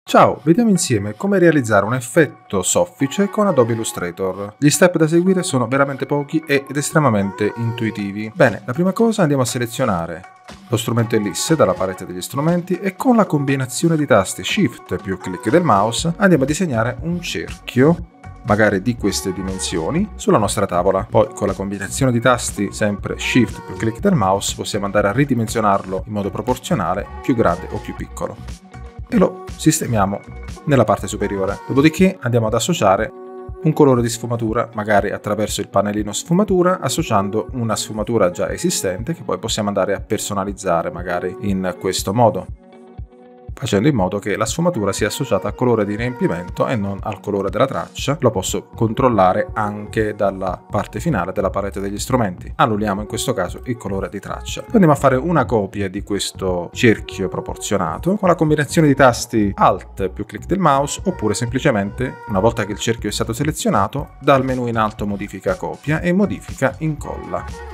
Ciao, vediamo insieme come realizzare un effetto soffice con Adobe Illustrator. Gli step da seguire sono veramente pochi ed estremamente intuitivi. Bene, la prima cosa andiamo a selezionare lo strumento Ellisse dalla palette degli strumenti e con la combinazione di tasti Shift più clic del mouse andiamo a disegnare un cerchio, magari di queste dimensioni, sulla nostra tavola. Poi con la combinazione di tasti sempre Shift più clic del mouse possiamo andare a ridimensionarlo in modo proporzionale, più grande o più piccolo. E lo sistemiamo nella parte superiore. Dopodiché andiamo ad associare un colore di sfumatura, magari attraverso il pannellino sfumatura, associando una sfumatura già esistente che poi possiamo andare a personalizzare magari in questo modo, facendo in modo che la sfumatura sia associata al colore di riempimento e non al colore della traccia. Lo posso controllare anche dalla parte finale della palette degli strumenti. Annulliamo in questo caso il colore di traccia. Poi andiamo a fare una copia di questo cerchio proporzionato con la combinazione di tasti Alt più clic del mouse, oppure semplicemente, una volta che il cerchio è stato selezionato, dal menu in alto modifica copia e modifica incolla.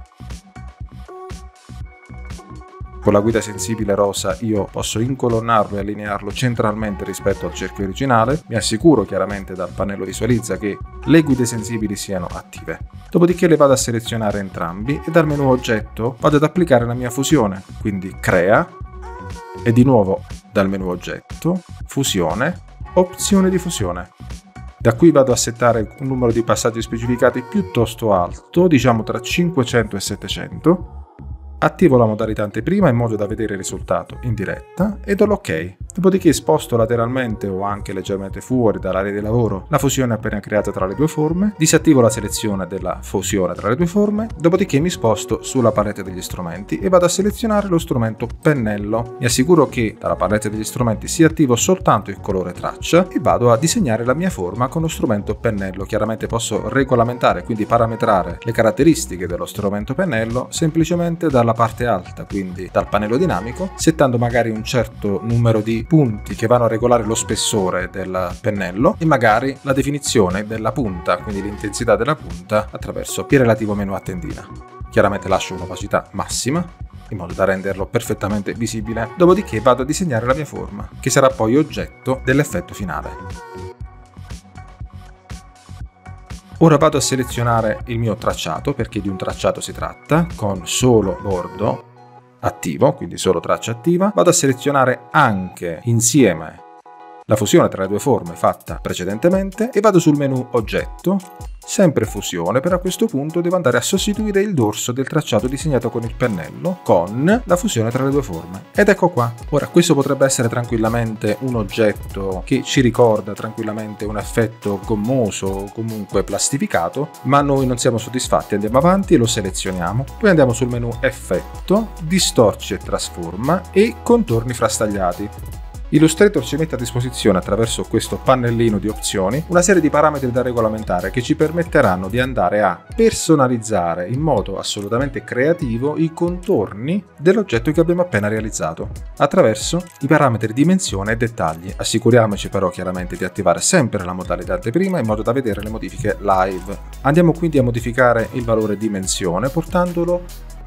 Con la guida sensibile rosa io posso incolonnarlo e allinearlo centralmente rispetto al cerchio originale. Mi assicuro chiaramente dal pannello visualizza che le guide sensibili siano attive. Dopodiché le vado a selezionare entrambi e dal menu oggetto vado ad applicare la mia fusione, quindi crea e di nuovo dal menu oggetto, fusione, opzione di fusione. Da qui vado a settare un numero di passaggi specificati piuttosto alto, diciamo tra 500 e 700. Attivo la modalità anteprima in modo da vedere il risultato in diretta e do l'ok. Dopodiché sposto lateralmente o anche leggermente fuori dall'area di lavoro la fusione appena creata tra le due forme, disattivo la selezione della fusione tra le due forme, dopodiché mi sposto sulla palette degli strumenti e vado a selezionare lo strumento pennello. Mi assicuro che dalla palette degli strumenti sia attivo soltanto il colore traccia e vado a disegnare la mia forma con lo strumento pennello. Chiaramente posso regolamentare, quindi parametrare le caratteristiche dello strumento pennello semplicemente dalla parte alta, quindi dal pannello dinamico, settando magari un certo numero di punti che vanno a regolare lo spessore del pennello e magari la definizione della punta, quindi l'intensità della punta, attraverso il relativo menu a tendina. Chiaramente lascio un'opacità massima in modo da renderlo perfettamente visibile, dopodiché vado a disegnare la mia forma, che sarà poi oggetto dell'effetto finale. Ora vado a selezionare il mio tracciato, perché di un tracciato si tratta, con solo bordo attivo, quindi solo traccia attiva. Vado a selezionare anche insieme la fusione tra le due forme fatta precedentemente e vado sul menu oggetto, sempre fusione. Per a questo punto devo andare a sostituire il dorso del tracciato disegnato con il pennello con la fusione tra le due forme. Ed ecco qua. Ora questo potrebbe essere tranquillamente un oggetto che ci ricorda tranquillamente un effetto gommoso o comunque plastificato, ma noi non siamo soddisfatti, andiamo avanti e lo selezioniamo. Poi andiamo sul menu effetto, distorci e trasforma e contorni frastagliati. Illustrator ci mette a disposizione attraverso questo pannellino di opzioni una serie di parametri da regolamentare che ci permetteranno di andare a personalizzare in modo assolutamente creativo i contorni dell'oggetto che abbiamo appena realizzato attraverso i parametri dimensione e dettagli. Assicuriamoci però chiaramente di attivare sempre la modalità anteprima in modo da vedere le modifiche live. Andiamo quindi a modificare il valore dimensione portandolo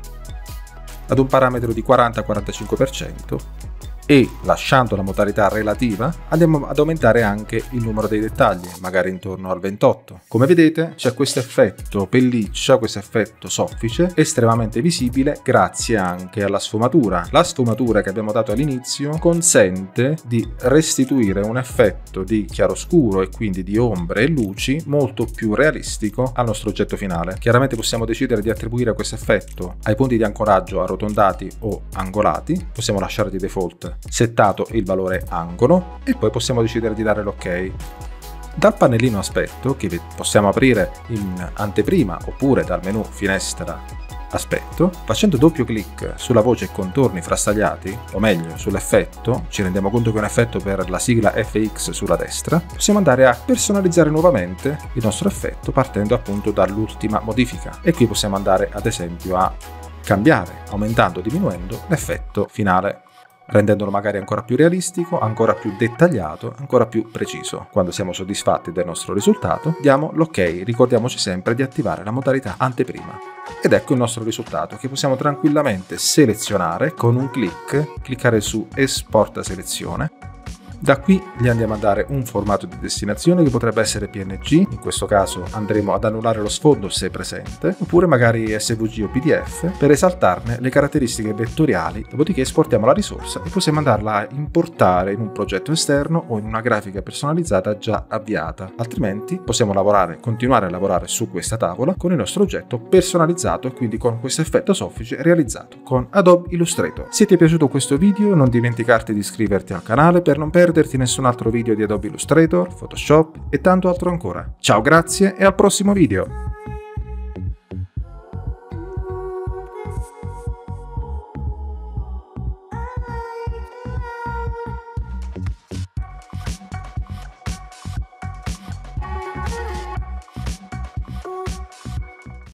ad un parametro di 40-45%. E lasciando la modalità relativa andiamo ad aumentare anche il numero dei dettagli, magari intorno al 28. Come vedete c'è questo effetto pelliccia, questo effetto soffice estremamente visibile grazie anche alla sfumatura. La sfumatura che abbiamo dato all'inizio consente di restituire un effetto di chiaroscuro e quindi di ombre e luci molto più realistico al nostro oggetto finale. Chiaramente possiamo decidere di attribuire questo effetto ai punti di ancoraggio arrotondati o angolati, possiamo lasciare di default settato il valore angolo e poi possiamo decidere di dare l'ok. Dal pannellino aspetto, che possiamo aprire in anteprima oppure dal menu finestra aspetto, facendo doppio clic sulla voce contorni frastagliati, o meglio sull'effetto, ci rendiamo conto che è un effetto per la sigla FX sulla destra, possiamo andare a personalizzare nuovamente il nostro effetto partendo appunto dall'ultima modifica e qui possiamo andare ad esempio a cambiare, aumentando o diminuendo l'effetto finale, rendendolo magari ancora più realistico, ancora più dettagliato, ancora più preciso. Quando siamo soddisfatti del nostro risultato, diamo l'ok, ricordiamoci sempre di attivare la modalità anteprima. Ed ecco il nostro risultato, che possiamo tranquillamente selezionare con un clic, cliccare su Esporta selezione, Da qui gli andiamo a dare un formato di destinazione che potrebbe essere PNG, in questo caso andremo ad annullare lo sfondo se presente, oppure magari SVG o PDF per esaltarne le caratteristiche vettoriali, dopodiché esportiamo la risorsa e possiamo andarla a importare in un progetto esterno o in una grafica personalizzata già avviata. Altrimenti possiamo continuare a lavorare su questa tavola con il nostro oggetto personalizzato e quindi con questo effetto soffice realizzato con Adobe Illustrator. Se ti è piaciuto questo video non dimenticarti di iscriverti al canale per non perderti nessun altro video di Adobe Illustrator, Photoshop e tanto altro ancora. Ciao, grazie e al prossimo video!